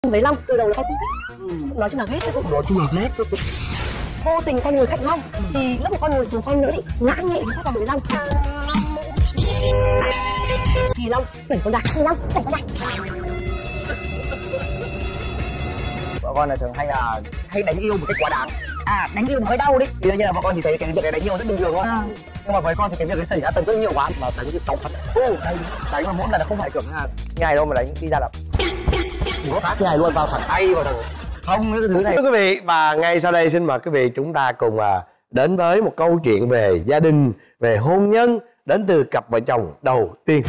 với Long từ đầu là con không thích. Nói chung là ghét thôi. Nói chung là ghét thôi. Vô tình con ngồi cạnh Long thì lúc mà con ngồi xuống con nữa bị ngã nhẹ phát vào người Long. Thì Long đẩy con ra. Vợ con là thường hay đánh yêu một cách quá đáng. À, đánh yêu mới đau đi. Thì như là vợ con thì thấy cái việc này đánh yêu rất bình thường thôi. Nhưng mà với con thì cái việc đấy xảy ra tần suất nhiều quá mà đánh cái tóc thật. Đánh mà mỗi lần là không phải kiểu như là ngày đâu mà đánh đi ra là chỉ có phát ngày luôn vào thật tay vào đầu. Không cái thứ này. Thưa quý vị, và ngay sau đây xin mời quý vị chúng ta cùng đến với một câu chuyện về gia đình, về hôn nhân đến từ cặp vợ chồng đầu tiên.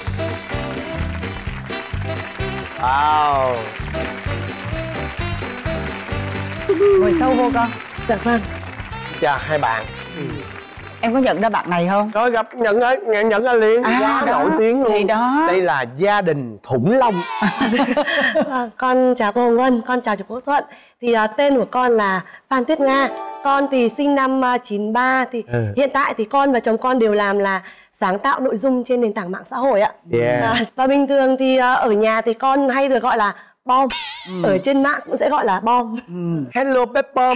Wow. Ngồi sâu vô con. Dạ vâng. Chào hai bạn. Em có nhận ra bạn này không? Rồi gặp nhận ra liền. Quá nổi tiếng luôn. Thì đó. Đây là gia đình Thủng Long. Con chào cô Hồng Vân, con chào chú Quốc Thuận. Thì tên của con là Phan Tuyết Nga. Con thì sinh năm 93. Thì hiện tại thì con và chồng con đều làm là sáng tạo nội dung trên nền tảng mạng xã hội ạ. Và bình thường thì ở nhà thì con hay được gọi là Bom. Ở trên mạng cũng sẽ gọi là Bom. Hello Pepom.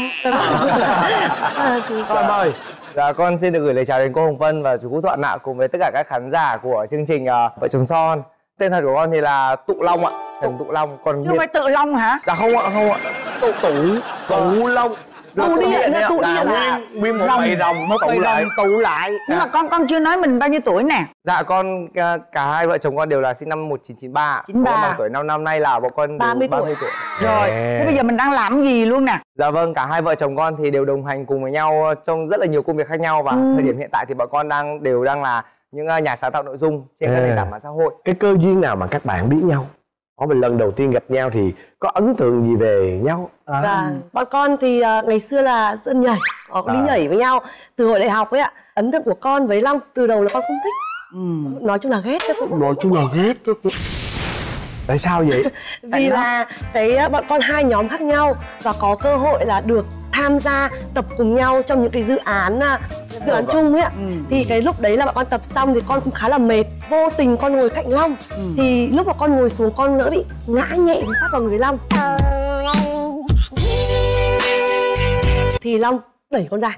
Con ơi, dạ, con xin được gửi lời chào đến cô Hồng Vân và chú Quốc Thuận ạ, cùng với tất cả các khán giả của chương trình Vợ Chồng Son. Tên thật của con thì là Tụ Long ạ, Trần Tụ Long. Còn chứ không phải Tự Long hả? Dạ không ạ, không ạ. Tụ Long. Tụ điện là tụ điện là nguyên một bầy rồng mới tụ lại. Nhưng mà con chưa nói mình bao nhiêu tuổi nè. Dạ con cả hai vợ chồng con đều là sinh năm 1993. 93. Bằng tuổi năm nay là bọn con 30 tuổi. Rồi, thế bây giờ mình đang làm gì luôn nè? Dạ vâng, cả hai vợ chồng con thì đều đồng hành cùng với nhau trong rất là nhiều công việc khác nhau. Và thời điểm hiện tại thì bọn con đều đang là những nhà sáng tạo nội dung trên các nền tảng mạng xã hội. Cái cơ duyên nào mà các bạn biết nhau? Có mình lần đầu tiên gặp nhau thì có ấn tượng gì về nhau? Bọn con thì ngày xưa là dân nhảy, có đi nhảy với nhau từ hồi đại học ấy ạ. Ấn tượng của con với Long từ đầu là con không thích. Nói chung là ghét thôi. Tại sao vậy? Vì là bọn con hai nhóm khác nhau và có cơ hội là được tham gia tập cùng nhau trong những cái dự án chung ấy ạ. Thì cái lúc đấy là bọn con tập xong thì con cũng khá là mệt. Vô tình con ngồi cạnh Long thì lúc mà con ngồi xuống con lỡ bị ngã nhẹ phát vào người Long. Thì Long đẩy con ra.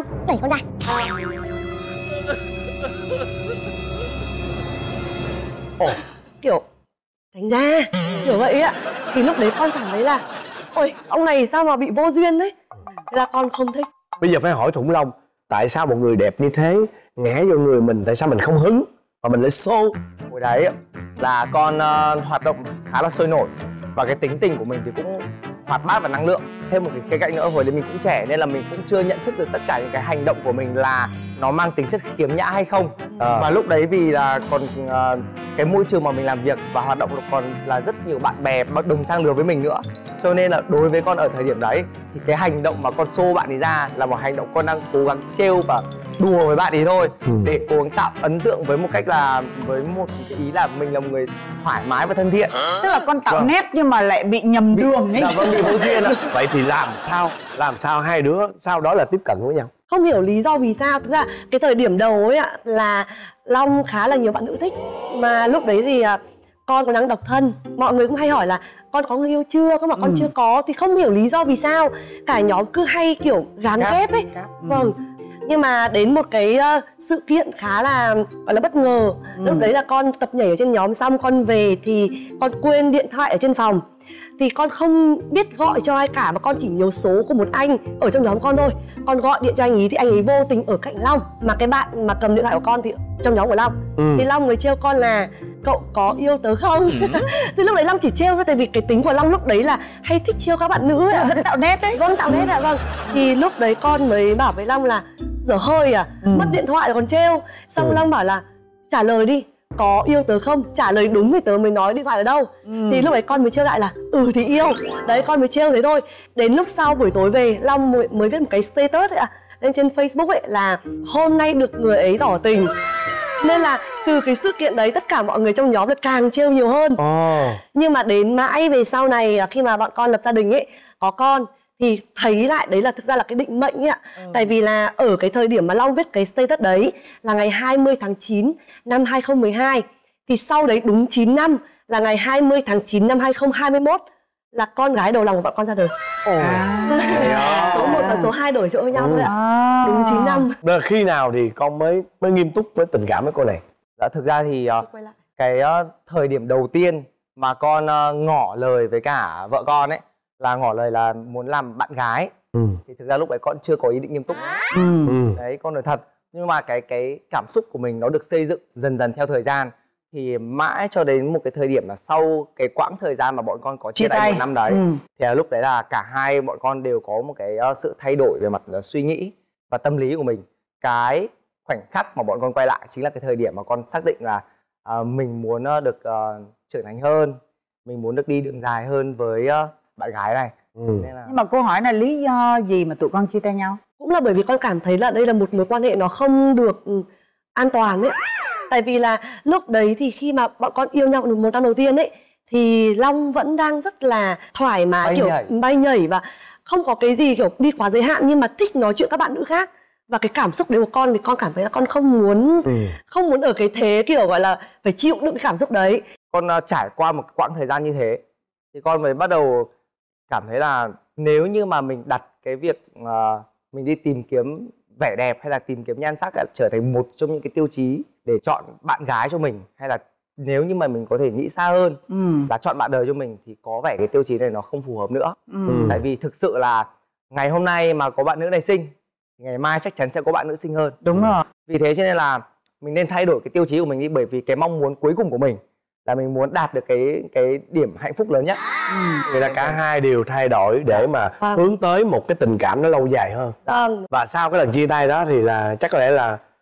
Kiểu tránh ra kiểu vậy ạ. Thì lúc đấy con cảm thấy là ôi ông này sao mà bị vô duyên đấy. Thế là con không thích. Bây giờ phải hỏi Thủng Long, tại sao một người đẹp như thế ngã vô người mình, tại sao mình không hứng mà mình lại xô? Hồi đấy là con hoạt động khá là sôi nổi và cái tính tình của mình thì cũng hoạt bát và năng lượng. Thêm một cái khía cạnh nữa, hồi đấy mình cũng trẻ nên là mình cũng chưa nhận thức được tất cả những cái hành động của mình là nó mang tính chất khiếm nhã hay không. Và lúc đấy vì là còn cái môi trường mà mình làm việc và hoạt động còn là rất nhiều bạn bè đồng trang lứa với mình nữa, cho nên là đối với con ở thời điểm đấy thì cái hành động mà con xô bạn ấy ra là một hành động con đang cố gắng trêu và đùa với bạn ấy thôi, để cố gắng tạo ấn tượng với một cách là với một cái ý là mình là một người thoải mái và thân thiện. Tức là con tạo nét nhưng mà lại bị nhầm đường ấy. Dạ vâng, bị vô duyên ạ. Vậy thì làm sao hai đứa sau đó là tiếp cận với nhau? Không hiểu lý do vì sao. Thực ra cái thời điểm đầu ấy ạ là Long khá là nhiều bạn nữ thích. Mà lúc đấy thì con còn đang độc thân. Mọi người cũng hay hỏi là con có người yêu chưa? Con bảo con chưa có. Thì không hiểu lý do vì sao cả nhóm cứ hay kiểu gán ghép ấy. Vâng. Nhưng mà đến một cái sự kiện khá là gọi là bất ngờ. Lúc đấy là con tập nhảy ở trên nhóm xong con về thì con quên điện thoại ở trên phòng. Thì con không biết gọi cho ai cả mà con chỉ nhớ số của một anh ở trong nhóm con thôi. Con gọi điện cho anh ấy thì anh ấy vô tình ở cạnh Long. Mà cái bạn mà cầm điện thoại của con thì trong nhóm của Long. Thì Long mới trêu con là cậu có yêu tớ không? Thì lúc đấy Long chỉ trêu thôi, tại vì cái tính của Long lúc đấy là hay thích trêu các bạn nữ ấy. Vẫn tạo nét đấy. Vâng, tạo nét ạ, vâng. Thì lúc đấy con mới bảo với Long là dở hơi à, mất điện thoại rồi còn trêu. Xong Long bảo là trả lời đi, có yêu tớ không? Trả lời đúng thì tớ mới nói điện thoại ở đâu. Thì lúc đấy con mới trêu lại là thì yêu. Đấy, con mới trêu thế thôi. Đến lúc sau buổi tối về Long mới viết một cái status ấy lên trên Facebook ấy là hôm nay được người ấy tỏ tình. Nên là từ cái sự kiện đấy tất cả mọi người trong nhóm được càng trêu nhiều hơn. Nhưng mà đến mãi về sau này khi mà bọn con lập gia đình ấy, có con thì thấy lại đấy là thực ra là cái định mệnh ấy ạ. Tại vì là ở cái thời điểm mà Long viết cái status đấy là ngày 20 tháng 9 năm 2012. Thì sau đấy đúng 9 năm là ngày 20 tháng 9 năm 2021 là con gái đầu lòng của bọn con ra đời. Số 1 và số 2 đổi chỗ với nhau thôi ạ. Đúng 9 năm. Rồi khi nào thì con mới nghiêm túc với tình cảm với cô này? Dạ thực ra thì Quay lại. cái thời điểm đầu tiên mà con ngỏ lời với cả vợ con ấy là ngỏ lời là muốn làm bạn gái. Thì thực ra lúc đấy con chưa có ý định nghiêm túc. Đấy, con nói thật. Nhưng mà cái cảm xúc của mình nó được xây dựng dần dần theo thời gian. Thì mãi cho đến một cái thời điểm là sau cái quãng thời gian mà bọn con có chia tay 1 năm đấy, thì lúc đấy là cả hai bọn con đều có một cái sự thay đổi về mặt suy nghĩ và tâm lý của mình. Cái khoảnh khắc mà bọn con quay lại chính là cái thời điểm mà con xác định là mình muốn được trưởng thành hơn, mình muốn được đi đường dài hơn với bạn gái này. Nên là... Nhưng mà cô hỏi là lý do gì mà tụi con chia tay nhau? Cũng là bởi vì con cảm thấy là đây là một mối quan hệ nó không được an toàn ấy. Tại vì là lúc đấy thì khi mà bọn con yêu nhau 1 năm đầu tiên ấy, thì Long vẫn đang rất là thoải mái, kiểu bay nhảy và không có cái gì kiểu đi quá giới hạn, nhưng mà thích nói chuyện các bạn nữ khác. Và cái cảm xúc đấy của con thì con cảm thấy là con không muốn ở cái thế kiểu gọi là phải chịu đựng cái cảm xúc đấy. Con trải qua một quãng thời gian như thế thì con mới bắt đầu cảm thấy là nếu như mà mình đặt cái việc mình đi tìm kiếm vẻ đẹp hay là tìm kiếm nhan sắc trở thành một trong những cái tiêu chí để chọn bạn gái cho mình, hay là nếu như mà mình có thể nghĩ xa hơn là chọn bạn đời cho mình, thì có vẻ cái tiêu chí này nó không phù hợp nữa. Tại vì thực sự là ngày hôm nay mà có bạn nữ này xinh, ngày mai chắc chắn sẽ có bạn nữ xinh hơn. Đúng rồi. Vì thế cho nên là mình nên thay đổi cái tiêu chí của mình đi, bởi vì cái mong muốn cuối cùng của mình là mình muốn đạt được cái điểm hạnh phúc lớn nhất. Vậy là cả hai đều thay đổi để mà hướng tới một cái tình cảm nó lâu dài hơn. Và sau cái lần chia tay đó thì là chắc có lẽ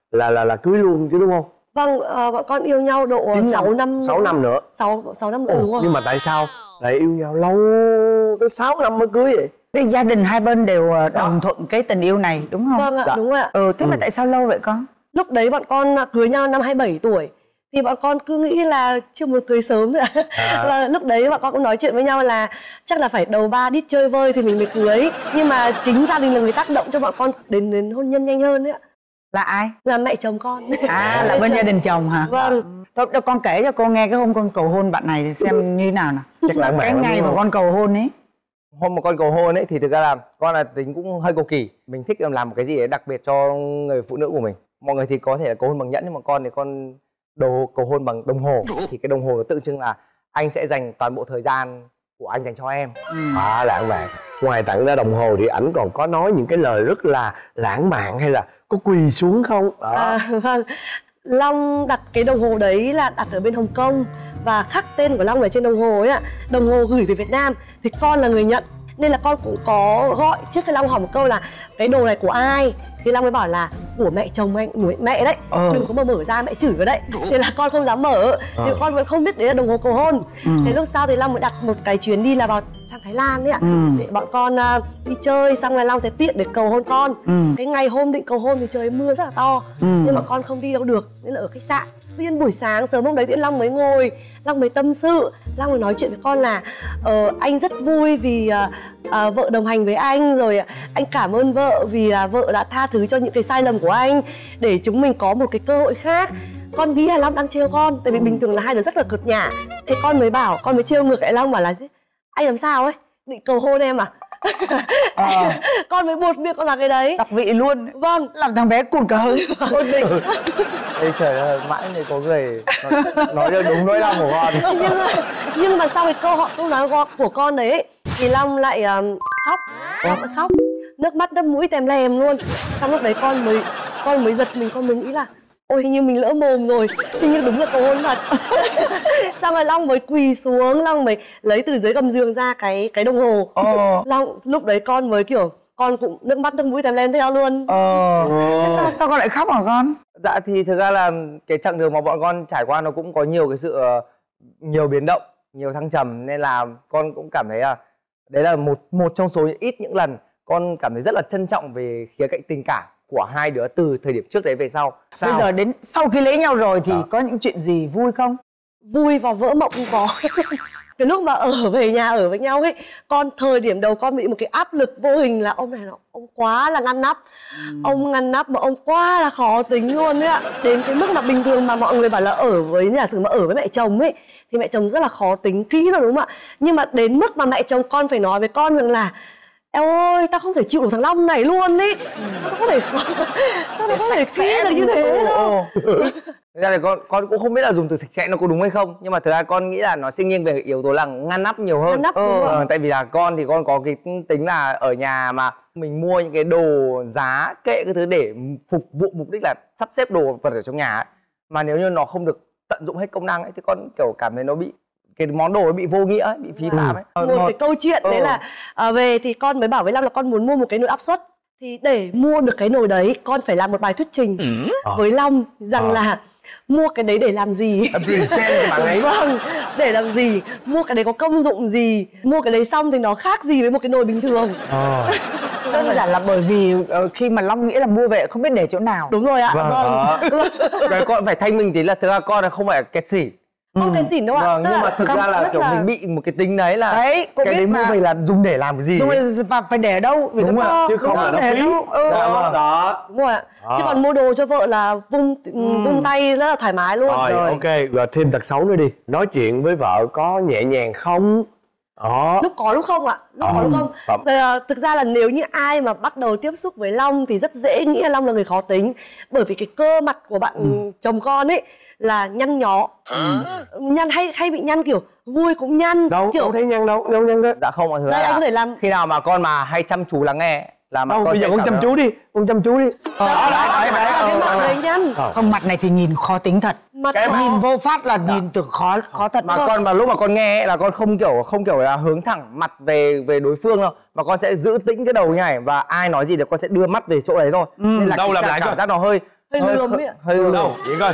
là cưới luôn chứ đúng không? Vâng, bọn con yêu nhau độ 6 năm. 6 năm nữa. 6 năm nữa đúng không? Nhưng mà tại sao lại yêu nhau lâu tới 6 năm mới cưới vậy? Thì gia đình hai bên đều đồng thuận cái tình yêu này đúng không? Vâng ạ, đúng ạ. Thế mà tại sao lâu vậy con? Lúc đấy bọn con cưới nhau năm 27 tuổi. Thì bọn con cứ nghĩ là chưa muốn cưới sớm rồi ạ. Và lúc đấy bọn con cũng nói chuyện với nhau là chắc là phải đầu 3 đít chơi vơi thì mình mới cưới. Nhưng mà chính gia đình là người tác động cho bọn con đến hôn nhân nhanh hơn đấy ạ. Là ai? Là mẹ chồng con. Là bên gia đình chồng hả? Vâng. Thôi con kể cho cô nghe cái hôm con cầu hôn bạn này để xem như nào nào. Chắc lãng mạn cái ngày mà con cầu hôn ấy. Hôm mà con cầu hôn ấy thì thực ra là con là tính cũng hơi cầu kỳ. Mình thích làm một cái gì đấy đặc biệt cho người phụ nữ của mình. Mọi người thì có thể là cầu hôn bằng nhẫn, nhưng mà con thì con cầu hôn bằng đồng hồ. Thì cái đồng hồ nó tượng trưng là anh sẽ dành toàn bộ thời gian của anh dành cho em. Lãng mạn. Ngoài tặng ra đồng hồ thì ảnh còn có nói những cái lời rất là lãng mạn hay là có quỳ xuống không? Vâng. Long đặt cái đồng hồ đấy là đặt ở bên Hồng Kông và khắc tên của Long ở trên đồng hồ ấy ạ. Đồng hồ gửi về Việt Nam thì con là người nhận, nên là con cũng có gọi trước khi Long hỏi một câu là cái đồ này của ai, thì Long mới bảo là của mẹ chồng anh, mẹ đấy, đừng có mà mở ra mẹ chửi vào đấy. Thế là con không dám mở, thì con vẫn không biết đấy là đồng hồ cầu hôn. Thế lúc sau thì Long mới đặt một cái chuyến đi là vào sang Thái Lan đấy ạ. Để bọn con đi chơi xong rồi Long sẽ tiện để cầu hôn con. Cái ngày hôm định cầu hôn thì trời mưa rất là to, nhưng mà con không đi đâu được nên là ở khách sạn. Tuy nhiên buổi sáng sớm hôm đấy thì Long mới ngồi, Long mới tâm sự, Long mới nói chuyện với con là anh rất vui vì vợ đồng hành với anh, rồi anh cảm ơn vợ vì vợ đã tha thứ cho những cái sai lầm của anh để chúng mình có một cái cơ hội khác. Con nghĩ là Long đang trêu con, tại vì bình thường là hai đứa rất là cợt nhả. Thế con mới trêu ngược lại Long bảo là anh làm sao ấy, định cầu hôn em à? Con mới buột miệng con là cái đấy. Đặc vị luôn. Vâng. Làm thằng bé cuồng cờ. Ê trời ơi, mãi mới có người nói được đúng nỗi lòng của con. Nhưng mà sau cái câu nói của con đấy ấy, thì Long lại khóc. Long lại khóc, nước mắt đẫm mũi tèm lèm luôn. Xong lúc đấy con mới giật mình, con mới nghĩ là ôi hình như mình lỡ mồm rồi, hình như đúng là cầu hôn thật. Xong rồi Long mới quỳ xuống, Long mới lấy từ dưới gầm giường ra cái đồng hồ. Long lúc đấy con mới kiểu con cũng nước mắt nước mũi tèm lên theo luôn. Sao con lại khóc hả con? Dạ thì thực ra là cái chặng đường mà bọn con trải qua nó cũng có nhiều cái sự nhiều biến động, nhiều thăng trầm, nên là con cũng cảm thấy là đấy là một trong số ít những lần con cảm thấy rất là trân trọng về khía cạnh tình cảm của hai đứa từ thời điểm trước đấy về sau. Bây giờ đến sau khi lấy nhau rồi thì có những chuyện gì vui không? Vui và vỡ mộng cũng có. cái lúc mà ở về nhà ở với nhau ấy, con thời điểm đầu con bị một cái áp lực vô hình là ông này ông quá là ngăn nắp. Ông ngăn nắp mà ông quá là khó tính luôn đấy ạ. Đến cái mức mà bình thường mà mọi người bảo là ở với giả sử mà ở với mẹ chồng ấy thì mẹ chồng rất là khó tính kỹ rồi đúng không ạ? Nhưng mà đến mức mà mẹ chồng con phải nói với con rằng là eo ơi, tao không thể chịu được thằng Long này luôn ấy. Sao nó có thể kỹ được như thế đâu. Thực ra thì con cũng không biết là dùng từ sạch sẽ nó có đúng hay không, nhưng mà thực ra con nghĩ là nó sẽ nghiêng về yếu tố là ngăn nắp nhiều hơn. Ngăn nắp, đúng rồi. Tại vì là con thì con có cái tính là ở nhà mà mình mua những cái đồ giá kệ cái thứ để phục vụ mục đích là sắp xếp đồ vật ở trong nhà ấy. Mà nếu như nó không được tận dụng hết công năng ấy thì con kiểu cảm thấy nó bị cái món đồ nó bị vô nghĩa ấy, bị phí phạm ấy. Một cái câu chuyện đấy là về thì con mới bảo với Long là con muốn mua một cái nồi áp suất. Thì để mua được cái nồi đấy con phải làm một bài thuyết trình với Long rằng là mua cái đấy để làm gì. Vâng, để làm gì, mua cái đấy có công dụng gì, mua cái đấy xong thì nó khác gì với một cái nồi bình thường. Đơn giản là bởi vì khi mà Long nghĩ là mua về không biết để chỗ nào. Đúng rồi ạ. Rồi con phải thanh minh tí là thực ra con là không phải kẹt xỉ. Không cái gì đâu ạ. Nhưng mà thực ra là kiểu mình bị một cái tính đấy là đấy, cái đấy mua về là dùng để làm cái gì? Dùng và phải để ở đâu? Đúng rồi, chứ không là nó phí. Đó. Đúng rồi ạ. Chứ còn mua đồ cho vợ là vung tay rất là thoải mái luôn. Rồi, ok, rồi thêm tật xấu nữa đi. Nói chuyện với vợ có nhẹ nhàng không? Lúc có lúc không ạ. Lúc có lúc không. Thực ra là nếu như ai mà bắt đầu tiếp xúc với Long thì rất dễ nghĩ là Long là người khó tính. Bởi vì cái cơ mặt của bạn chồng con ấy là nhăn nhó. Nhăn hay bị nhăn kiểu vui cũng nhăn. Đâu thấy nhăn đâu đó. Dạ không, mọi thứ anh có thể làm khi nào mà con mà hay chăm chú lắng nghe là mà con bây giờ con chăm chú đi, con chăm chú đi. Cái mặt này nhăn. Không, mặt này thì nhìn khó tính thật. Cái nhìn vô phát là nhìn tưởng khó thật. Mà con mà lúc mà con nghe ấy, là con không kiểu là hướng thẳng mặt về đối phương đâu, mà con sẽ giữ tĩnh cái đầu như này và ai nói gì thì con sẽ đưa mắt về chỗ đấy thôi. Nên là đâu làm lại cảm giác nó hơi lườm ấy ạ. Hơi lườm đâu vậy coi.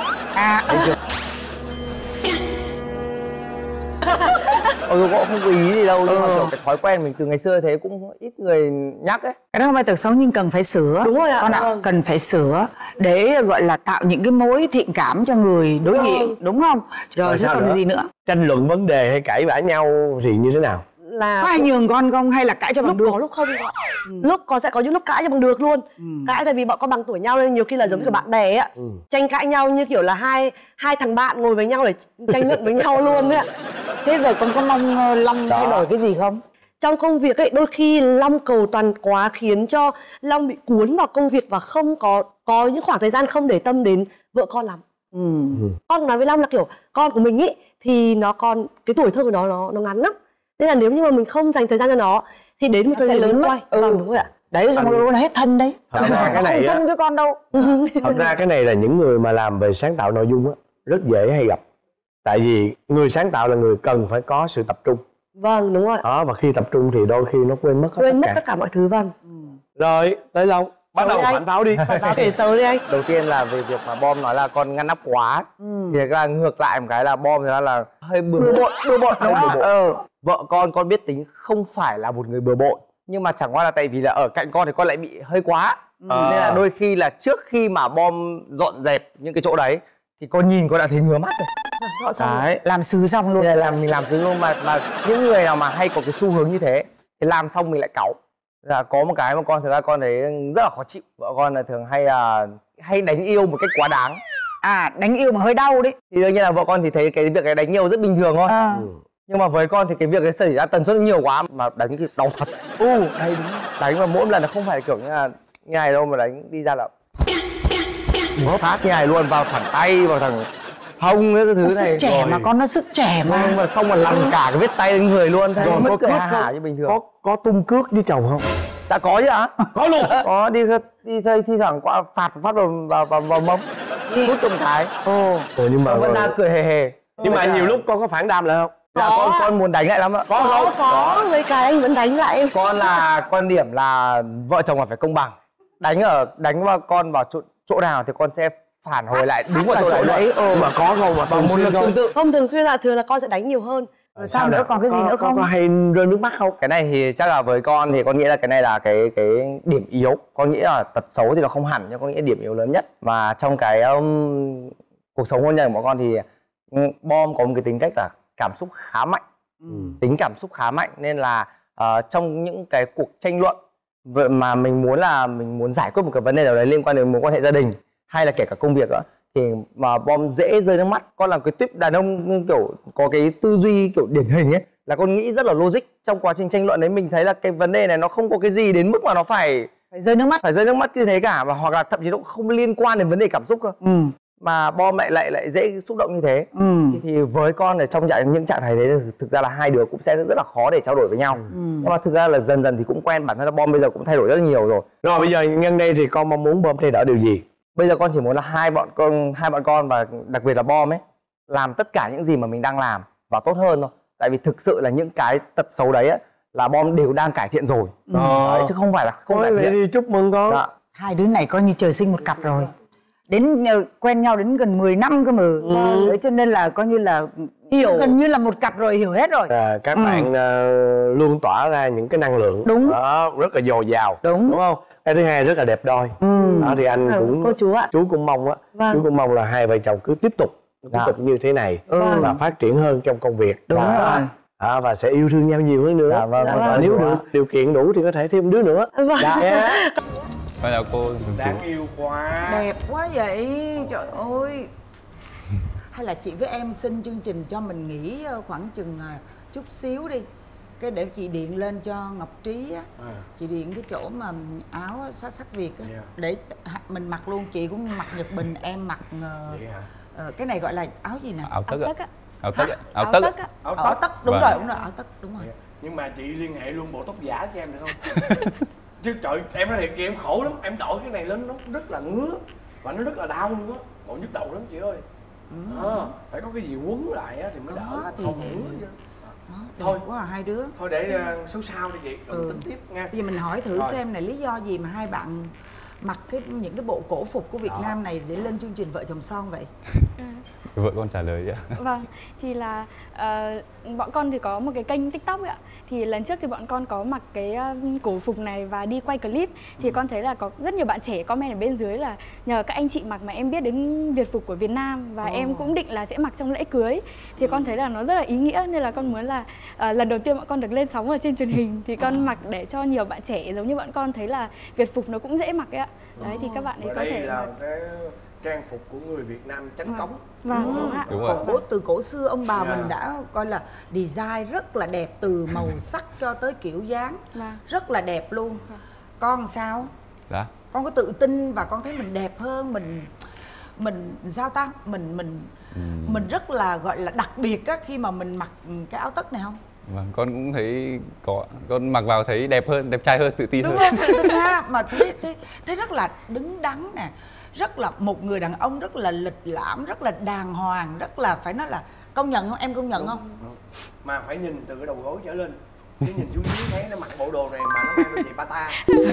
Con không có ý gì đâu, nhưng mà kiểu cái thói quen mình từ ngày xưa thế cũng ít người nhắc ấy. Cái đó không phải tật xấu nhưng cần phải sửa. Đúng rồi ạ. Con ạ, cần phải sửa để gọi là tạo những cái mối thiện cảm cho người đối diện, đúng không? Rồi chứ còn gì nữa? Tranh luận vấn đề hay cãi vã nhau gì như thế nào? Là có ai nhường con không hay là cãi cho bằng được? Lúc có lúc không ạ. Lúc con sẽ có những lúc cãi cho bằng được luôn. Cãi tại vì bọn con bằng tuổi nhau nên nhiều khi là giống như kiểu bạn bè ạ. Tranh cãi nhau như kiểu là hai thằng bạn ngồi với nhau để tranh luận với nhau luôn đấy ạ. Thế rồi con có mong Long thay đổi cái gì không? Trong công việc ấy, đôi khi Long cầu toàn quá khiến cho Long bị cuốn vào công việc và không có những khoảng thời gian không để tâm đến vợ con lắm. Con nói với Long là kiểu con của mình ấy thì nó còn cái tuổi thơ của nó ngắn lắm. Nên là nếu như mà mình không dành thời gian cho nó thì đến một thời gian lớn quay. Đúng rồi ạ. Đấy, xong rồi nó hết thân đấy. Thật ra cái này không thân với con đâu. Thật ra cái này là những người mà làm về sáng tạo nội dung á rất dễ hay gặp. Tại vì người sáng tạo là người cần phải có sự tập trung. Vâng, đúng rồi. Và khi tập trung thì đôi khi nó quên mất tất cả mọi thứ. Vâng. Rồi, tới Long, bắt đầu phản pháo đi. Phản pháo kể xấu đi anh. Đầu tiên là về việc mà Bom nói là con ngăn nắp quá. Thì là ngược lại một cái là Bom thì là hơi bừa bộn đúng không? Vợ con biết tính không phải là một người bừa bộn, nhưng mà chẳng qua là tại vì là ở cạnh con thì con lại bị hơi quá. Nên là đôi khi là trước khi mà Bom dọn dẹp những cái chỗ đấy thì con nhìn con đã thấy ngứa mắt rồi. Đấy, làm sứ xong luôn. Mình làm sứ luôn, mà những người nào mà hay có cái xu hướng như thế thì làm xong mình lại cáu. Là có một cái mà con thực ra con thấy rất là khó chịu. Vợ con là thường hay đánh yêu một cách quá đáng. Đánh yêu mà hơi đau đấy. Thì đương nhiên là vợ con thì thấy cái việc cái đánh yêu rất bình thường thôi. Nhưng mà với con thì cái việc cái xảy ra tần suất nhiều quá mà đánh thì đau thật. Đây đúng. Đánh mà mỗi lần là không phải kiểu như là như này đâu, mà đánh đi ra là phát như này luôn, vào thẳng tay, vào thẳng hông cái thứ này. Sức trẻ mà con, nó sức trẻ mà. Xong mà lằn cả cái vết tay lên người luôn. Rồi mất cười hả như bình thường. Có tung cước với chồng không? Đã có chứ ạ. Có luôn. Có đi thi thoảng qua phạt phát vào mông. Hút trong cái. Nhưng mà vẫn ra cười hề hề. Nhưng mà nhiều lúc con có phản đam lại không? Dạ con muốn đánh lại lắm ạ. Có mấy cái anh vẫn đánh lại em. Con là quan điểm là vợ chồng là phải công bằng. Đánh vào con vào chỗ nào thì con sẽ phản hồi lại đúng vào chỗ đấy. Nhưng mà có không mà thường xuyên không? Không thường xuyên, là thường là con sẽ đánh nhiều hơn. Sao nữa, còn cái gì nữa không? Có hay rơi nước mắt không? Cái này thì chắc là với con thì con nghĩ là cái này là cái điểm yếu. Con nghĩ là tật xấu thì nó không hẳn, nhưng con nghĩ điểm yếu lớn nhất. Mà trong cái cuộc sống hôn nhân của bọn con thì Bom có một cái tính cách là cảm xúc khá mạnh. tính cảm xúc khá mạnh, nên là trong những cái cuộc tranh luận mà mình muốn giải quyết một cái vấn đề nào đấy liên quan đến mối quan hệ gia đình hay là kể cả công việc đó, thì mà Bom dễ rơi nước mắt. Con là cái tuyếp đàn ông kiểu có cái tư duy kiểu điển hình ấy, là con nghĩ rất là logic. Trong quá trình tranh luận đấy mình thấy là cái vấn đề này nó không có cái gì đến mức mà nó phải rơi nước mắt, như thế cả, và hoặc là thậm chí nó không liên quan đến vấn đề cảm xúc cơ. Mà Bom lại dễ xúc động như thế. Thì với con ở trong những trạng thái đấy, thực ra là hai đứa cũng sẽ rất là khó để trao đổi với nhau. Nhưng mà thực ra là dần dần thì cũng quen, bản thân là Bom bây giờ cũng thay đổi rất là nhiều rồi. Rồi bây giờ nhân đây thì con mong muốn Bom thay đổi điều gì? Bây giờ con chỉ muốn là hai bọn con và đặc biệt là Bom ấy làm tất cả những gì mà mình đang làm và tốt hơn thôi. Tại vì thực sự là những cái tật xấu đấy ấy, là Bom đều đang cải thiện rồi. Đấy, chứ không phải là không cải thiện. Thì chúc mừng con. Dạ. Hai đứa này coi như trời sinh một cặp rồi. Đến quen nhau đến gần 10 năm cơ mà. Đấy, cho nên là coi như là hiểu, gần như là một cặp rồi, hiểu hết rồi. Các bạn luôn tỏa ra những cái năng lượng đó, rất là dồi dào, đúng không? Cái thứ hai rất là đẹp đôi. Đó thì anh cũng cô chú ạ, chú cũng mong á, chú cũng mong là hai vợ chồng cứ tiếp tục như thế này và phát triển hơn trong công việc. Đúng rồi. Và sẽ yêu thương nhau nhiều hơn nữa. Và nếu được điều kiện đủ thì có thể thêm đứa nữa. Con chào cô. Đáng yêu quá. Đẹp quá vậy, trời ơi. Hay là chị với em xin chương trình cho mình nghỉ khoảng chừng chút xíu đi. Cái để chị điện lên cho Ngọc Trí á. Chị điện cái chỗ mà áo xóa sắc Việt á. Để mình mặc luôn, chị cũng mặc Nhật Bình, em mặc cái này gọi là áo gì nè? Áo tất ạ. Áo tất, đúng rồi, áo tất, đúng rồi. Nhưng mà chị liên hệ luôn bộ tóc giả cho em được không? Chứ trời, em nói thiệt chị, em khổ lắm, em đổi cái này lên nó rất là ngứa và nó rất là đau luôn á, còn nhức đầu lắm chị ơi. Phải có cái gì quấn lại á thì mới đỡ, thì không ngứa. Thôi quá hai đứa. Thôi để số sau đi chị, rồi mình tính tiếp nha. Bây giờ mình hỏi thử xem này, lý do gì mà hai bạn mặc những cái bộ cổ phục của Việt Nam này để lên chương trình Vợ Chồng Son vậy? Vợ con trả lời ạ. Vâng, thì là bọn con thì có một cái kênh TikTok ạ. Thì lần trước thì bọn con có mặc cái cổ phục này và đi quay clip. Thì con thấy là có rất nhiều bạn trẻ comment ở bên dưới là nhờ các anh chị mặc mà em biết đến Việt phục của Việt Nam. Và em cũng định là sẽ mặc trong lễ cưới. Thì con thấy là nó rất là ý nghĩa, nên là con muốn là lần đầu tiên bọn con được lên sóng ở trên truyền hình thì con mặc để cho nhiều bạn trẻ giống như bọn con thấy là Việt phục nó cũng dễ mặc ấy ạ. Đấy thì các bạn ấy có thể là cái trang phục của người Việt Nam chánh cống. Vâng, đúng rồi. Từ cổ xưa ông bà mình đã coi là design rất là đẹp, từ màu sắc cho tới kiểu dáng rất là đẹp luôn. Con sao? Dạ. Con có tự tin và con thấy mình đẹp hơn, mình sao ta, mình rất là gọi là đặc biệt á khi mà mình mặc cái áo tất này không? Vâng, con cũng thấy có, con mặc vào thấy đẹp hơn, đẹp trai hơn, tự tin hơn. Đúng không? Tự tin ha, mà thấy rất là đứng đắn nè, rất là một người đàn ông rất là lịch lãm, rất là đàng hoàng, rất là phải nói là công nhận không? Em công nhận không? Đúng. Mà phải nhìn từ cái đầu gối trở lên, chứ nhìn xuống dưới thấy nó mặc bộ đồ này mà nó mang đôi giày bata.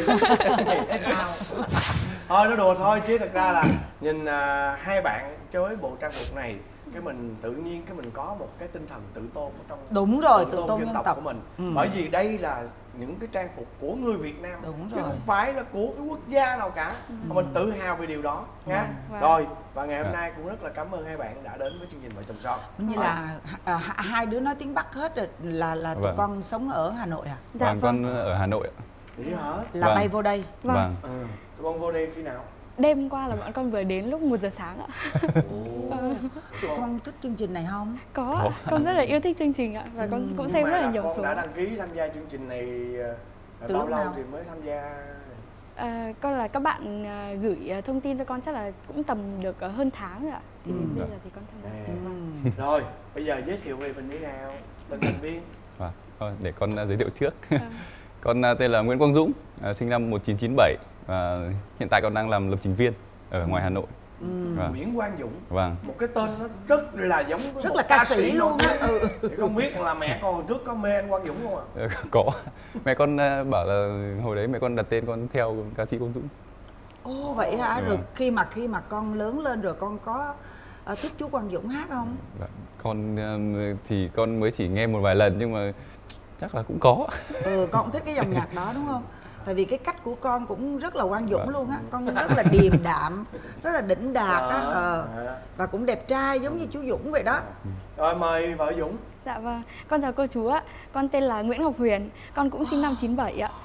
Thôi nó đùa thôi, chứ thật ra là nhìn hai bạn với bộ trang phục này, cái mình tự nhiên cái mình có một cái tinh thần tự tôn ở trong. Đúng rồi, tự tôn dân tộc của mình. Bởi vì đây là những cái trang phục của người Việt Nam, chứ không phải là của cái quốc gia nào cả. Mà mình tự hào về điều đó nha. Rồi, và ngày hôm nay cũng rất là cảm ơn hai bạn đã đến với chương trình Vợ Chồng Son. Như là hai đứa nói tiếng Bắc hết rồi, là tụi con sống ở Hà Nội à? Dạ, vâng, con ở Hà Nội ạ. Vậy hả? Là bay vô đây. Vâng. Tụi con vô đây khi nào? Đêm qua là bọn con vừa đến lúc 1 giờ sáng ạ. Tụi con thích chương trình này không? Có, con rất là yêu thích chương trình ạ. Và con cũng xem rất là nhiều số. Con đã đăng ký tham gia chương trình này từ bao lúc lâu nào thì mới tham gia? Con là các bạn gửi thông tin cho con chắc là cũng tầm được hơn tháng rồi ạ. Thì bây giờ thì con tham gia. Rồi, bây giờ giới thiệu về mình như nào? Từng thành viên. Vâng, để con giới thiệu trước. Con tên là Nguyễn Quang Dũng, sinh năm 1997 và hiện tại con đang làm lập trình viên ở ngoài Hà Nội. Nguyễn Quang Dũng. Vâng. Một cái tên nó rất là giống với rất một là ca sĩ luôn á. Thì không biết là mẹ con hồi trước có mê anh Quang Dũng không ạ? Có. Mẹ con bảo là hồi đấy mẹ con đặt tên con theo ca sĩ Quang Dũng. Ồ vậy hả? Rồi khi mà con lớn lên rồi con có thích chú Quang Dũng hát không? Con thì con mới chỉ nghe một vài lần nhưng mà chắc là cũng có. Con cũng thích cái dòng nhạc đó đúng không? Tại vì cái cách của con cũng rất là Quang Dũng luôn á, con rất là điềm đạm, rất là đỉnh đạt á, và cũng đẹp trai giống như chú Dũng vậy đó. Rồi mời vợ Dũng. Dạ vâng, con chào cô chú ạ. Con tên là Nguyễn Ngọc Huyền, con cũng sinh năm 97 ạ.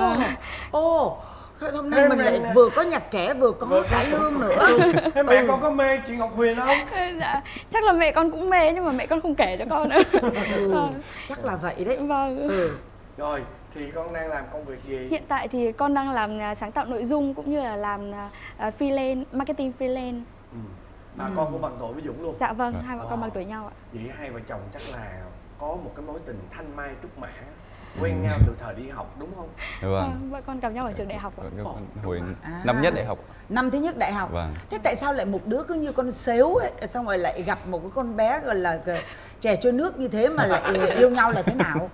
Hôm nay mình lại vừa có nhạc trẻ vừa có cải lương nữa. Thế mẹ con có mê chị Ngọc Huyền không? Dạ, chắc là mẹ con cũng mê nhưng mà mẹ con không kể cho con nữa. Chắc là vậy đấy. Vâng. Rồi, thì con đang làm công việc gì? Hiện tại thì con đang làm sáng tạo nội dung cũng như là làm freelance, marketing freelance. Mà con cũng bằng tuổi với Dũng luôn? Dạ vâng, hai bọn con bằng tuổi nhau ạ. Vậy hai vợ chồng chắc là có một cái mối tình thanh mai trúc mã, quen nhau từ thời đi học đúng không? Vâng. Vợ con gặp nhau ở trường đại học ạ. Hồi năm nhất đại học. Năm thứ nhất đại học. Vâng. Thế tại sao lại một đứa cứ như con sếu ấy, xong rồi lại gặp một cái con bé gọi là chè trôi nước như thế mà lại yêu nhau là thế nào?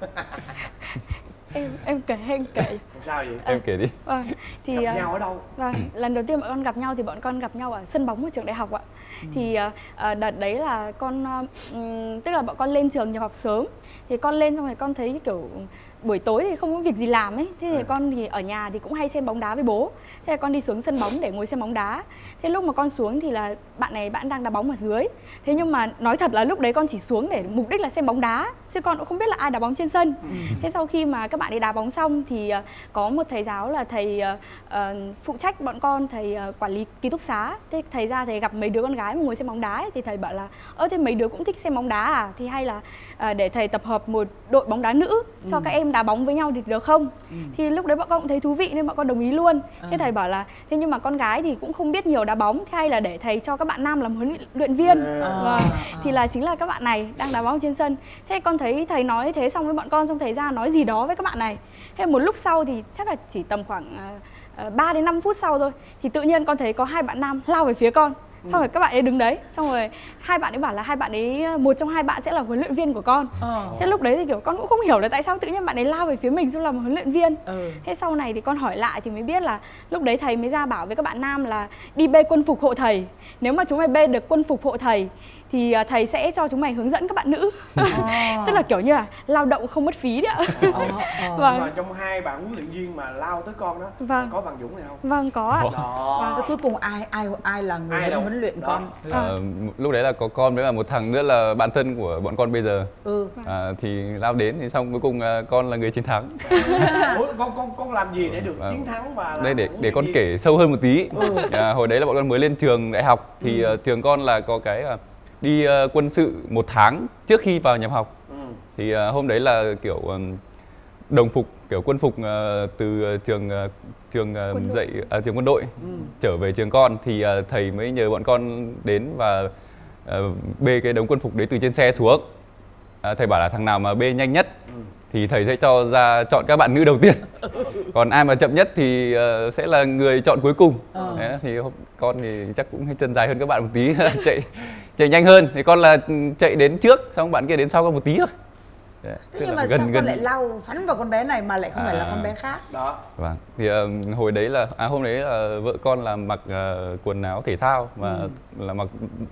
Em kể. Sao vậy? Em kể đi. Vâng, thì gặp nhau ở đâu? Vâng, lần đầu tiên bọn con gặp nhau thì bọn con gặp nhau ở sân bóng của trường đại học ạ. Thì đợt đấy là con tức là bọn con lên trường nhập học sớm. Thì con lên xong rồi con thấy kiểu buổi tối thì không có việc gì làm ấy. Thế thì con thì ở nhà thì cũng hay xem bóng đá với bố. Thế là con đi xuống sân bóng để ngồi xem bóng đá. Thế lúc mà con xuống thì là bạn đang đá bóng ở dưới. Thế nhưng mà nói thật là lúc đấy con chỉ xuống để mục đích là xem bóng đá, chứ con cũng không biết là ai đá bóng trên sân. Thế sau khi mà các bạn ấy đá bóng xong thì có một thầy giáo là thầy phụ trách bọn con, thầy quản lý ký túc xá. Thế thầy ra thầy gặp mấy đứa con gái mà ngồi xem bóng đá ấy, thì thầy bảo là thế mấy đứa cũng thích xem bóng đá à? Thì hay là để thầy tập hợp một đội bóng đá nữ cho các em đá bóng với nhau thì được không? Thì lúc đấy bọn con cũng thấy thú vị nên bọn con đồng ý luôn. Thế thầy bảo là thế nhưng mà con gái thì cũng không biết nhiều đá bóng, thế hay là để thầy cho các bạn nam làm huấn luyện viên. Thì là chính là các bạn này đang đá bóng trên sân. Thế con thấy thầy nói thế xong với bọn con, xong thầy ra nói gì đó với các bạn này. Thế một lúc sau thì chắc là chỉ tầm khoảng 3 đến 5 phút sau thôi thì tự nhiên con thấy có hai bạn nam lao về phía con. Xong rồi các bạn ấy đứng đấy, xong rồi hai bạn ấy bảo là hai bạn ấy, một trong hai bạn sẽ là huấn luyện viên của con. Thế lúc đấy thì kiểu con cũng không hiểu là tại sao tự nhiên bạn ấy lao về phía mình xong làm huấn luyện viên. Thế sau này thì con hỏi lại thì mới biết là lúc đấy thầy mới ra bảo với các bạn nam là đi bê quân phục hộ thầy. Nếu mà chúng mày bê được quân phục hộ thầy thì thầy sẽ cho chúng mày hướng dẫn các bạn nữ. Tức là kiểu như là lao động không mất phí đấy ạ. Vâng. Mà trong hai bạn huấn luyện viên mà lao tới con đó, có bằng Dũng này không? Vâng, có ạ. Thế cuối cùng ai là người huấn luyện con? Lúc đấy là có con với một thằng nữa là bạn thân của bọn con bây giờ. Thì lao đến thì xong cuối cùng con là người chiến thắng. Ủa, con làm gì để được chiến thắng và đây để con kể sâu hơn một tí. Hồi đấy là bọn con mới lên trường đại học thì trường con là có cái đi quân sự 1 tháng trước khi vào nhập học. Thì hôm đấy là kiểu đồng phục, kiểu quân phục từ trường quân đội trở về trường con thì thầy mới nhờ bọn con đến và bê cái đống quân phục đấy từ trên xe xuống. Thầy bảo là thằng nào mà bê nhanh nhất thì thầy sẽ cho ra chọn các bạn nữ đầu tiên. Còn ai mà chậm nhất thì sẽ là người chọn cuối cùng. Đấy, thì con thì chắc cũng chân dài hơn các bạn một tí, chạy nhanh hơn. Thì con là chạy đến trước, xong bạn kia đến sau con một tí thôi. Thế nhưng mà sao con lại lao phắn vào con bé này mà lại không phải là con bé khác? Đó. Vâng. Thì hồi đấy là hôm đấy là vợ con là mặc quần áo thể thao và là mặc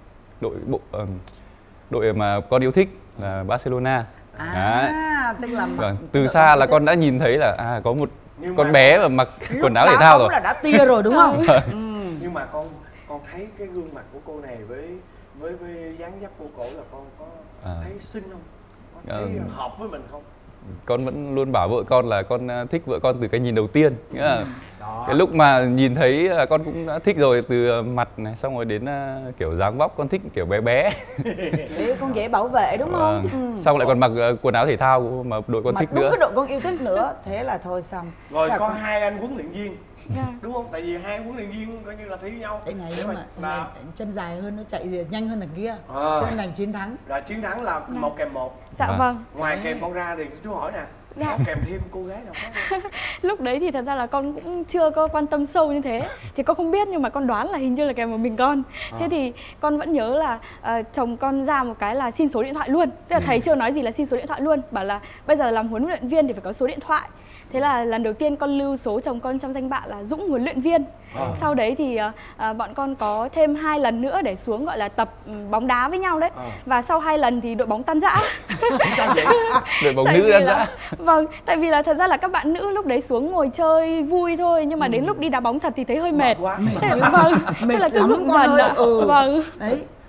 đội mà con yêu thích là Barcelona. Tức là vâng. Từ xa là con đã nhìn thấy là có một con bé mà mặc quần áo thể thao rồi. Là đã tia rồi đúng không? Nhưng mà con thấy cái gương mặt của cô này với dáng dấp của cổ là con có thấy xinh không? Con thấy hợp với mình không? Con vẫn luôn bảo vợ con là con thích vợ con từ cái nhìn đầu tiên. Nghĩa là cái lúc mà nhìn thấy là con cũng đã thích rồi, từ mặt này xong rồi đến kiểu dáng vóc con thích kiểu bé bé. Để con dễ bảo vệ đúng không? Xong lại còn mặc quần áo thể thao mà đội con thích nữa. Đúng cái đội con yêu thích nữa. Thế là thôi xong. Rồi có hai anh huấn luyện viên. Đúng không? Tại vì hai huấn luyện viên coi như là thi với nhau. Đây này nhưng mà chân dài hơn, nó chạy nhanh hơn thằng kia. Cho nên là chiến thắng. Rồi chiến thắng là 1 kèm 1. Dạ vâng. Ngoài kèm con ra thì chú hỏi nè, có kèm thêm cô gái nào khác không? Lúc đấy thì thật ra là con cũng chưa có quan tâm sâu như thế. Thì con không biết nhưng mà con đoán là hình như là kèm một mình con. Thế thì con vẫn nhớ là chồng con ra một cái là xin số điện thoại luôn. Tức là thầy chưa nói gì là xin số điện thoại luôn. Bảo là bây giờ làm huấn luyện viên thì phải có số điện thoại. Thế là lần đầu tiên con lưu số chồng con trong danh bạ là Dũng huấn luyện viên. Sau đấy thì bọn con có thêm 2 lần nữa để xuống gọi là tập bóng đá với nhau đấy. Và sau 2 lần thì đội bóng tan rã. Sao vậy? Đội bóng nữ tan rã. Vâng, tại vì là thật ra là các bạn nữ lúc đấy xuống ngồi chơi vui thôi, nhưng mà đến lúc đi đá bóng thật thì thấy hơi mệt. Mệt chứ. Vâng, mệt là cứ lắm rụng con dần ơi. Vâng. Đấy.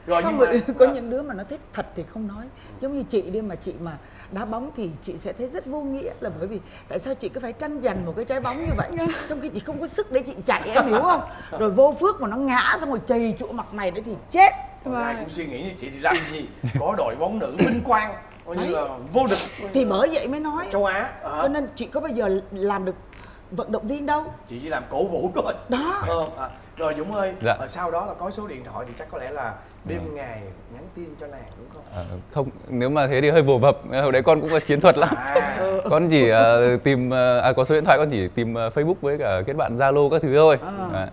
Rồi xong rồi có những đứa mà nó thích thật thì không nói, giống như chị đi, mà chị mà đá bóng thì chị sẽ thấy rất vô nghĩa, là bởi vì tại sao chị cứ phải tranh giành một cái trái bóng như vậy trong khi chị không có sức để chị chạy, em hiểu không? Rồi vô phước mà nó ngã xong rồi chày chỗ mặt mày đấy thì chết. Ai cũng suy nghĩ như chị thì làm gì có đội bóng nữ vinh quang coi như là vô địch Thì bởi vậy mới nói châu Á. Cho nên chị có bao giờ làm được vận động viên đâu, chị chỉ làm cổ vũ thôi đó. Rồi Dũng ơi, Dạ. Sau đó là có số điện thoại thì chắc có lẽ là đêm ngày nhắn tin cho nàng đúng không? Không, nếu mà thế thì hơi vồ vập. Hồi đấy con cũng có chiến thuật lắm. Con chỉ tìm có số điện thoại con chỉ tìm Facebook với cả kết bạn Zalo các thứ thôi.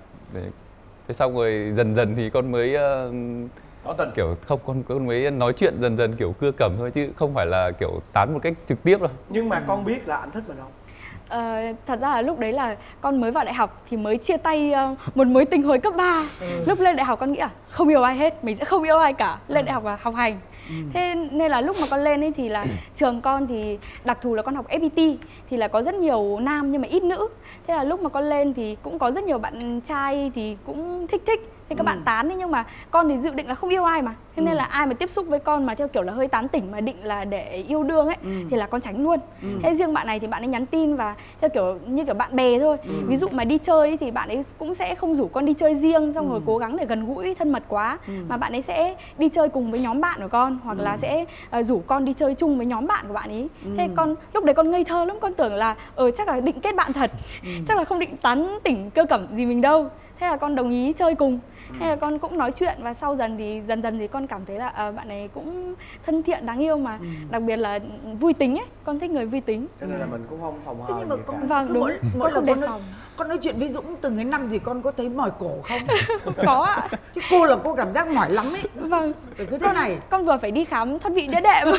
Thế xong rồi dần dần thì con mới Tỏ tình. kiểu không, con mới nói chuyện dần dần kiểu cưa cẩm thôi, chứ không phải là kiểu tán một cách trực tiếp đâu. Nhưng mà con biết là anh thích mình không? Thật ra là lúc đấy là con mới vào đại học thì mới chia tay một mối tình hồi cấp 3. Lúc lên đại học con nghĩ là không yêu ai hết, mình sẽ không yêu ai cả, lên đại học là học hành. Thế nên là lúc mà con lên ấy thì là trường con thì đặc thù là con học FPT thì là có rất nhiều nam nhưng mà ít nữ. Thế là lúc mà con lên thì cũng có rất nhiều bạn trai thì cũng thích. Thế các bạn tán ấy, nhưng mà con thì dự định là không yêu ai mà. Thế nên là ai mà tiếp xúc với con mà theo kiểu là hơi tán tỉnh mà định là để yêu đương ấy thì là con tránh luôn. Thế riêng bạn này thì bạn ấy nhắn tin và theo kiểu như kiểu bạn bè thôi. Ví dụ mà đi chơi ấy, thì bạn ấy cũng sẽ không rủ con đi chơi riêng xong rồi cố gắng để gần gũi thân mật quá, mà bạn ấy sẽ đi chơi cùng với nhóm bạn của con, hoặc là sẽ rủ con đi chơi chung với nhóm bạn của bạn ấy. Thế con lúc đấy con ngây thơ lắm, con tưởng là chắc là định kết bạn thật, chắc là không định tán tỉnh cơ cẩm gì mình đâu. Thế là con đồng ý chơi cùng. Thế là con cũng nói chuyện và sau dần thì con cảm thấy là bạn ấy cũng thân thiện, đáng yêu mà đặc biệt là vui tính ấy, con thích người vui tính. Cho nên là mình cũng không phòng hờ. Thế nhưng mà gì cả. Vâng, đúng. mỗi lần con nói chuyện với Dũng từng cái năm thì con có thấy mỏi cổ không? Có ạ. Chứ cô là cô cảm giác mỏi lắm ấy. Vâng. Rồi cứ thế này. Con vừa phải đi khám thoát vị đĩa đệm.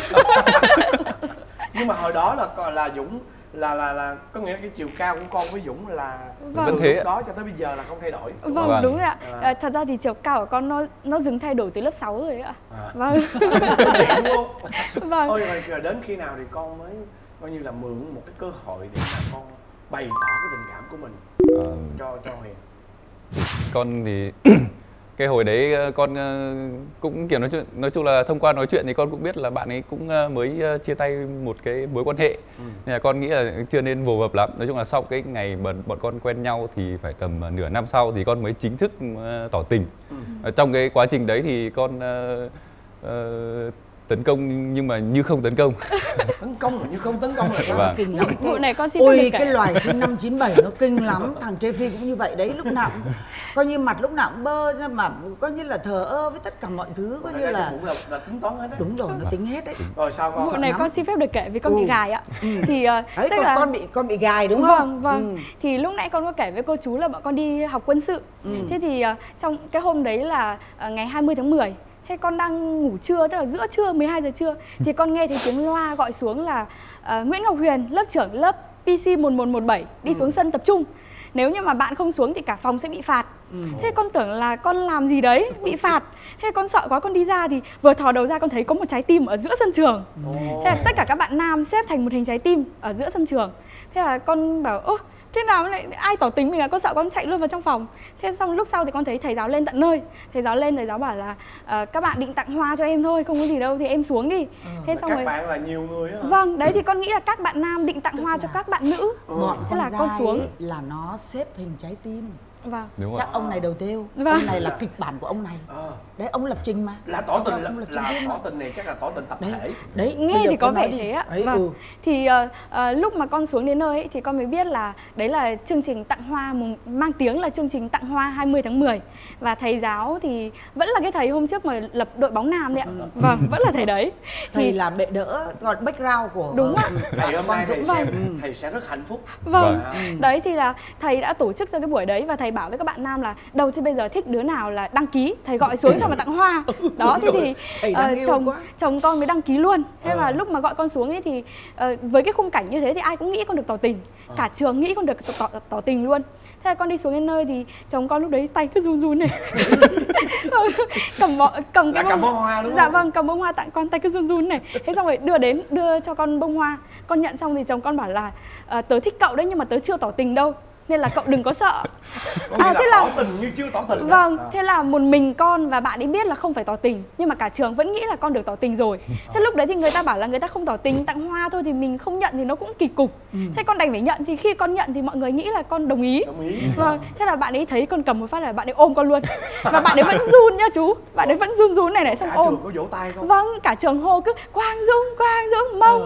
Nhưng mà hồi đó là Dũng là có nghĩa là cái chiều cao của con với Dũng là từ thế lúc đó cho tới bây giờ là không thay đổi. Vâng, đúng rồi ạ. Thật ra thì chiều cao của con nó dừng thay đổi từ lớp 6 rồi ạ. Vâng. Vâng. Ôi rồi đến khi nào thì con mới coi như là mượn một cái cơ hội để mà con bày tỏ cái tình cảm của mình cho Huyền? Con thì cái hồi đấy con cũng kiểu nói chung là thông qua nói chuyện thì con cũng biết là bạn ấy cũng mới chia tay một cái mối quan hệ, nên là con nghĩ là chưa nên vồ vập lắm. Nói chung là sau cái ngày bọn con quen nhau thì phải tầm nửa năm sau thì con mới chính thức tỏ tình. Trong cái quá trình đấy thì con tấn công nhưng mà như không tấn công. Tấn công mà như không tấn công là sao? Vâng. Kinh lắm. Vụ này con xin Ôi cái loài sinh năm 97 nó kinh lắm. Thằng Trê Phi cũng như vậy đấy, lúc nào cũng, coi như mặt lúc nào cũng bơ ra mà coi như là thờ ơ với tất cả mọi thứ, coi như là cũng là tính toán hết đấy. đúng rồi, nó tính hết đấy. Rồi sao con? Vụ này con xin phép được kể vì con bị gài ạ. Thì đấy, tức là con bị gài đúng không? Vâng, vâng. Thì lúc nãy con có kể với cô chú là bọn con đi học quân sự. Thế thì trong cái hôm đấy là ngày 20 tháng 10. Thế con đang ngủ trưa, tức là giữa trưa 12 giờ trưa thì con nghe thấy tiếng loa gọi xuống là Nguyễn Ngọc Huyền, lớp trưởng lớp PC 1117 đi xuống sân tập trung. Nếu như mà bạn không xuống thì cả phòng sẽ bị phạt. Thế con tưởng là con làm gì đấy bị phạt. Thế con sợ quá, con đi ra thì vừa thò đầu ra con thấy có một trái tim ở giữa sân trường. Thế là tất cả các bạn nam xếp thành một hình trái tim ở giữa sân trường. Thế là con bảo ơ thế nào lại ai tỏ tình mình à, con sợ con chạy luôn vào trong phòng. Thế xong lúc sau thì con thấy thầy giáo lên tận nơi. Thầy giáo lên, thầy giáo bảo là các bạn định tặng hoa cho em thôi, không có gì đâu thì em xuống đi. Thế xong các rồi bạn là nhiều người á hả? Vâng, đấy thì con nghĩ là các bạn nam định tặng hoa cho các bạn nữ. Bọn Thế con là trai con xuống. ấy là nó xếp hình trái tim. Vâng. Đúng Chắc ông này đầu tiêu, Vâng. ông này là kịch bản của ông này. Đấy, ông lập trình mà. Là tỏ tình Ông lập trình là viên tỏ mà. tình này chắc là tỏ tình tập Đấy, thể. đấy. Nghe bây giờ thì có con nói vẻ đi. thế ạ. Đấy, Vâng. Thì lúc mà con xuống đến nơi ấy, thì con mới biết là đấy là chương trình tặng hoa mang tiếng là chương trình tặng hoa 20 tháng 10. Và thầy giáo thì vẫn là cái thầy hôm trước mà lập đội bóng nam đấy ạ. Vâng, vẫn là thầy đấy. Thầy Thì là bệ đỡ, còn background của Đúng ạ. Thầy hôm nay thầy Vâng. xem thầy sẽ rất hạnh phúc. Vâng, đấy thì là thầy đã tổ chức ra cái buổi đấy và thầy bảo với các bạn nam là đầu thì bây giờ thích đứa nào là đăng ký, thầy gọi xuống cho mà tặng hoa. Đó, thế thì thầy đáng yêu quá. chồng con mới đăng ký luôn. Thế mà lúc mà gọi con xuống ấy thì với cái khung cảnh như thế thì ai cũng nghĩ con được tỏ tình. Cả trường nghĩ con được tỏ tình luôn. Thế là con đi xuống đến nơi thì chồng con lúc đấy tay cứ run run này. cầm cái bông hoa đúng không? Dạ vâng, cầm bông hoa tặng con, tay cứ run run này. Thế xong rồi đưa cho con bông hoa. Con nhận xong thì chồng con bảo là tớ thích cậu đấy nhưng mà tớ chưa tỏ tình đâu. nên là cậu đừng có sợ. Thế là tỏ tình như chưa tỏ tình. Vâng, thế là một mình con và bạn ấy biết là không phải tỏ tình, nhưng mà cả trường vẫn nghĩ là con được tỏ tình rồi. Thế lúc đấy thì người ta bảo là người ta không tỏ tình, tặng hoa thôi, thì mình không nhận thì nó cũng kỳ cục. Thế con đành phải nhận, thì khi con nhận thì mọi người nghĩ là con đồng ý. Vâng, thế là bạn ấy thấy con cầm một phát là bạn ấy ôm con luôn. Và bạn ấy vẫn run nha chú, bạn ấy vẫn run này xong ôm. Cả trường có vỗ tay không? Vâng, cả trường hô cứ Quang Dũng, Mông.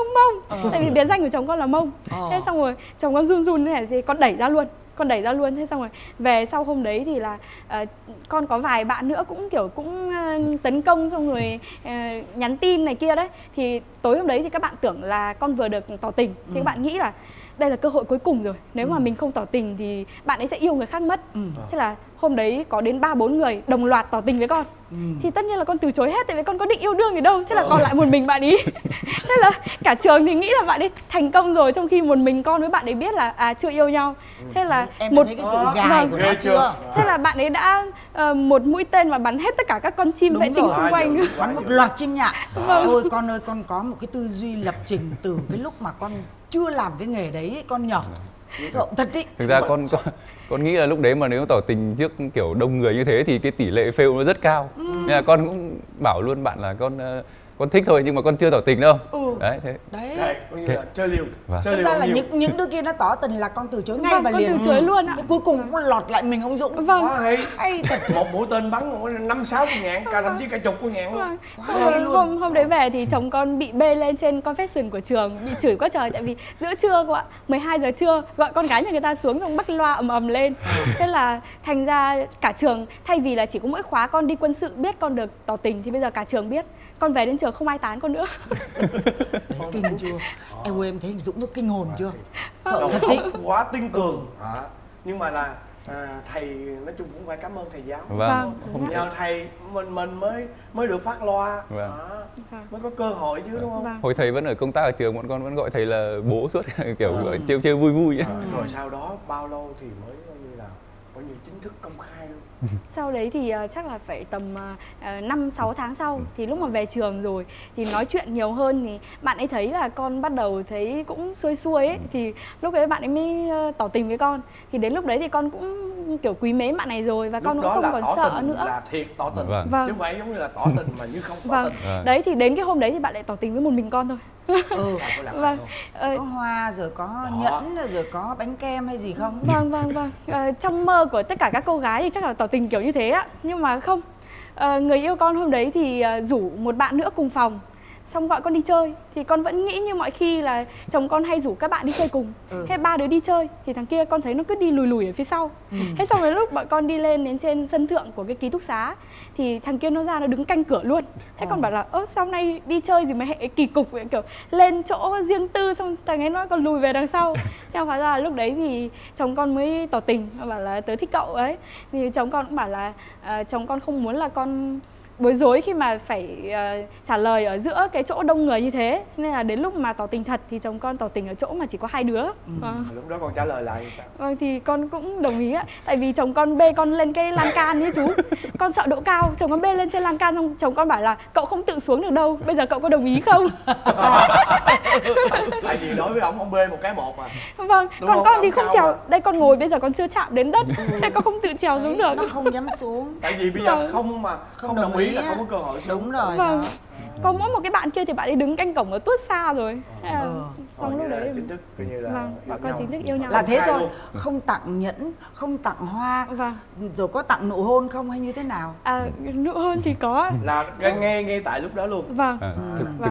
Tại vì biệt danh của chồng con là Mông. Thế xong rồi chồng con run này thì con đẩy ra luôn. Thế xong rồi về sau hôm đấy thì là con có vài bạn nữa cũng kiểu tấn công, xong rồi nhắn tin này kia đấy. Thì tối hôm đấy thì các bạn tưởng là con vừa được tỏ tình, thì các bạn nghĩ là đây là cơ hội cuối cùng rồi, nếu mà mình không tỏ tình thì bạn ấy sẽ yêu người khác mất. Thế là hôm đấy có đến 3-4 người đồng loạt tỏ tình với con. Thì tất nhiên là con từ chối hết, tại vì con có định yêu đương gì đâu. Thế là còn lại một mình bạn ý. Thế là cả trường thì nghĩ là bạn ấy thành công rồi, trong khi một mình con với bạn ấy biết là chưa yêu nhau. Thế là em thấy cái sự gài của nó chưa? Thế là bạn ấy đã một mũi tên mà bắn hết tất cả các con chim vệ tinh xung quanh. Bắn một loạt chim nhạn. Thôi con ơi, con có một cái tư duy lập trình từ cái lúc mà con chưa làm cái nghề đấy, con nhỏ sợ thật ý. Thực ra con nghĩ là lúc đấy mà nếu tỏ tình trước kiểu đông người như thế thì cái tỷ lệ fail nó rất cao. Nên là con cũng bảo luôn bạn là con thích thôi, nhưng mà con chưa tỏ tình đâu. Đấy thế. Đấy, coi như là chơi liều. Thực ra là những đứa kia nó tỏ tình là con từ chối ngay và liền. Con từ chối luôn ạ. Cuối cùng cũng lọt lại mình ông Dũng. Vâng. Hay thật. Một mũi tên bắn 5-6 con nhạn, thậm chí cả chục con nhạn luôn. Hôm đấy về thì chồng con bị bê lên trên confession của trường, bị chửi quá trời, tại vì giữa trưa cô ạ, 12 giờ trưa gọi con gái nhà người ta xuống xong bắt loa ầm lên. Thế là thành ra cả trường, thay vì là chỉ có mỗi khóa con đi quân sự biết con được tỏ tình, thì bây giờ cả trường biết. Con về đến trường không ai tán con nữa. Đấy, kinh chưa? Em thấy Dũng nó kinh hồn chưa? Sợ thật ý. Quá tinh tường. Nhưng mà là thầy nói chung cũng phải cảm ơn thầy giáo. Vâng. Nhờ thầy mình mới được phát loa. Mới có cơ hội chứ, đúng không? Hồi thầy vẫn ở công tác ở trường, bọn con vẫn gọi thầy là bố suốt, kiểu trêu vui ấy. Rồi sau đó bao lâu thì mới coi như chính thức công khai luôn? Sau đấy thì chắc là phải tầm 5-6 tháng sau, thì lúc mà về trường rồi thì nói chuyện nhiều hơn, thì bạn ấy thấy là con bắt đầu thấy cũng xuôi ấy, thì lúc đấy bạn ấy mới tỏ tình với con. Thì đến lúc đấy thì con cũng kiểu quý mến bạn này rồi, và lúc con cũng không còn sợ nữa. Là thiệt tỏ tình. Vâng. Chứ không phải giống như là tỏ tình mà như không tỏ tình. Đấy thì đến cái hôm đấy thì bạn lại tỏ tình với một mình con thôi. Vâng. Có hoa rồi có nhẫn rồi có bánh kem hay gì không? Vâng. Trong mơ của tất cả các cô gái thì chắc là tỏ tình kiểu như thế á, nhưng mà không. Người yêu con hôm đấy thì rủ một bạn nữa cùng phòng, xong gọi con đi chơi. Thì con vẫn nghĩ như mọi khi là chồng con hay rủ các bạn đi chơi cùng. Thế ba đứa đi chơi thì thằng kia con thấy nó cứ đi lùi ở phía sau. Thế xong rồi lúc bọn con đi lên đến trên sân thượng của cái ký túc xá thì thằng kia nó ra nó đứng canh cửa luôn. Thế con bảo là sau này đi chơi gì mà hệ kỳ cục vậy, kiểu lên chỗ riêng tư xong thằng ấy nó còn lùi về đằng sau. Thế hóa ra là lúc đấy thì chồng con mới tỏ tình, bảo là tớ thích cậu ấy. Thì chồng con cũng bảo là chồng con không muốn là con bối rối khi mà phải trả lời ở giữa cái chỗ đông người như thế, nên là đến lúc mà tỏ tình thật thì chồng con tỏ tình ở chỗ mà chỉ có 2 đứa. Lúc đó con trả lời lại sao? Vâng, thì con cũng đồng ý ạ. Tại vì chồng con bê con lên cái lan can ấy chú. Con sợ độ cao, chồng con bê lên trên lan can, xong chồng con bảo là cậu không tự xuống được đâu, bây giờ cậu có đồng ý không? Tại vì đối với ông bê một cái một à. Vâng, còn con thì không trèo. Đây con ngồi bây giờ con chưa chạm đến đất, thế con không tự trèo xuống được. Nó không dám xuống. Tại vì bây giờ không đồng ý là không có cơ hội xuống. Đúng rồi. Vâng. Có mỗi một cái bạn kia thì bạn ấy đứng canh cổng ở tuốt xa rồi. Xong lúc đấy chính thức coi như là bọn con chính thức yêu nhau. Là thế thôi, không tặng nhẫn, không tặng hoa. Rồi có tặng nụ hôn không hay như thế nào? Nụ hôn thì có. Là ngay tại lúc đó luôn. Vâng. Thực